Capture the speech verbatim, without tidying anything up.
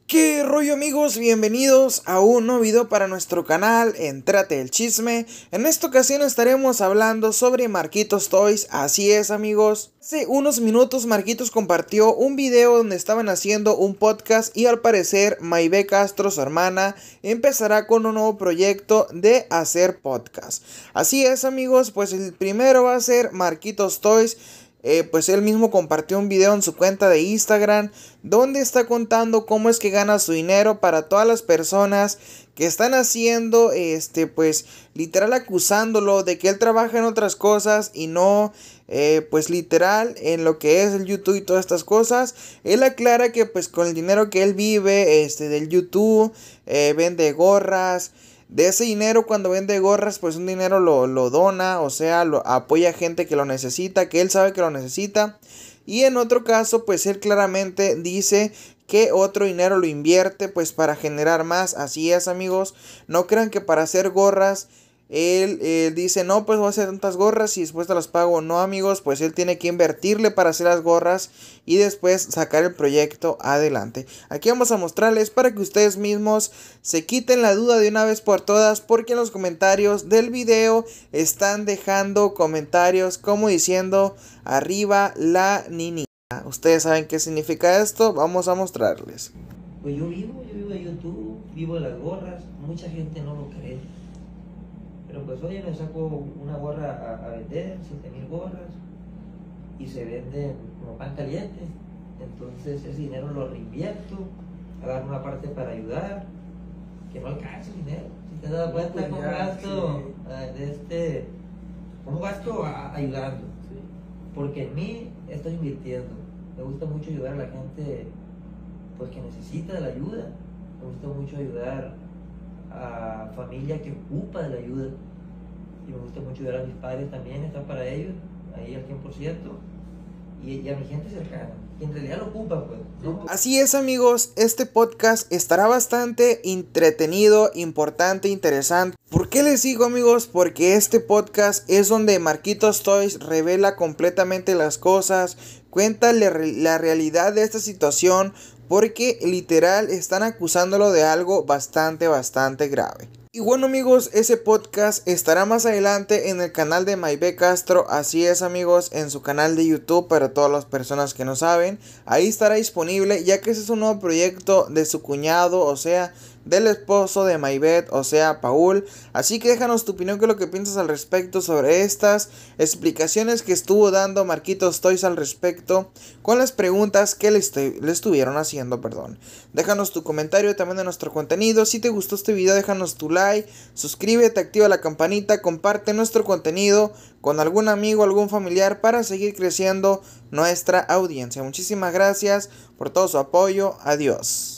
¿Qué rollo, amigos? Bienvenidos a un nuevo video para nuestro canal Entrate el Chisme. En esta ocasión estaremos hablando sobre Marquitos Toys. Así es, amigos. Hace unos minutos Marquitos compartió un video donde estaban haciendo un podcast y al parecer Maybe Castro, su hermana, empezará con un nuevo proyecto de hacer podcast. Así es, amigos, pues el primero va a ser Marquitos Toys. Eh, pues él mismo compartió un video en su cuenta de Instagram donde está contando cómo es que gana su dinero para todas las personas que están haciendo, este, pues literal acusándolo de que él trabaja en otras cosas y no, eh, pues literal en lo que es el YouTube y todas estas cosas. Él aclara que pues con el dinero que él vive, este, del YouTube, eh, vende gorras. De ese dinero, cuando vende gorras, pues un dinero lo, lo dona, o sea, lo apoya a gente que lo necesita, que él sabe que lo necesita. Y en otro caso, pues él claramente dice que otro dinero lo invierte, pues para generar más. Así es, amigos, no crean que para hacer gorras Él, él dice, no, pues voy a hacer tantas gorras y después te las pago. No, amigos, pues él tiene que invertirle para hacer las gorras y después sacar el proyecto adelante. Aquí vamos a mostrarles para que ustedes mismos se quiten la duda de una vez por todas, porque en los comentarios del video están dejando comentarios como diciendo, arriba la niñita. Ustedes saben qué significa esto, vamos a mostrarles. Pues yo vivo, yo vivo de YouTube, vivo de las gorras, mucha gente no lo cree. Pero pues oye, me saco una gorra a, a vender, siete mil gorras, y se venden como pan caliente. Entonces ese dinero lo reinvierto, agarro una parte para ayudar, que no alcanza el dinero. Si te das cuenta, pues cómo gasto, sí. uh, de este, cómo gasto a, ayudando. Sí. Porque en mí estoy invirtiendo. Me gusta mucho ayudar a la gente pues que necesita de la ayuda. Me gusta mucho ayudar a familia que ocupa de la ayuda, y me gusta mucho ayudar a mis padres también, estar para ellos ahí al cien por ciento, y, y a mi gente cercana que en realidad lo ocupa, pues, ¿no? Así es, amigos, este podcast estará bastante entretenido, importante, interesante. ¿Por qué les digo, amigos? Porque este podcast es donde Marquitos Toys revela completamente las cosas, cuenta la realidad de esta situación, porque literal están acusándolo de algo bastante, bastante grave. Y bueno, amigos, ese podcast estará más adelante en el canal de Maybe Castro. Así es, amigos, en su canal de YouTube, para todas las personas que no saben. Ahí estará disponible, ya que ese es un nuevo proyecto de su cuñado, o sea, del esposo de Maybe, o sea, Paul. Así que déjanos tu opinión, qué es lo que piensas al respecto sobre estas explicaciones que estuvo dando Marquitos Toys al respecto, con las preguntas que le, le estuvieron haciendo, perdón. Déjanos tu comentario también de nuestro contenido. Si te gustó este video, déjanos tu like, suscríbete, activa la campanita, comparte nuestro contenido con algún amigo, algún familiar, para seguir creciendo nuestra audiencia. Muchísimas gracias por todo su apoyo. Adiós.